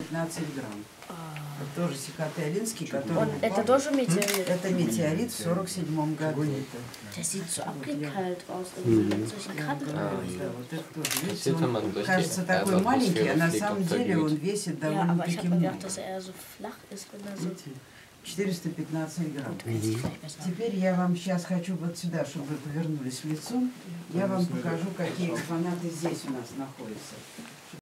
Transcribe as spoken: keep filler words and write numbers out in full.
пятнадцать грамм. Это тоже Сикатэ-Алинский, который... Und это тоже метеорит? Это метеорит в сорок седьмом году. Der sieht so abgekeilt aus, irgendwie mit solchen Kanten. Да, вот это тоже. Видите, он кажется такой маленький, а на самом деле он весит довольно-таки много. четыреста пятнадцать грамм. Теперь я вам сейчас хочу вот сюда, чтобы вы повернулись лицом, я вам покажу, какие экспонаты здесь у нас находятся.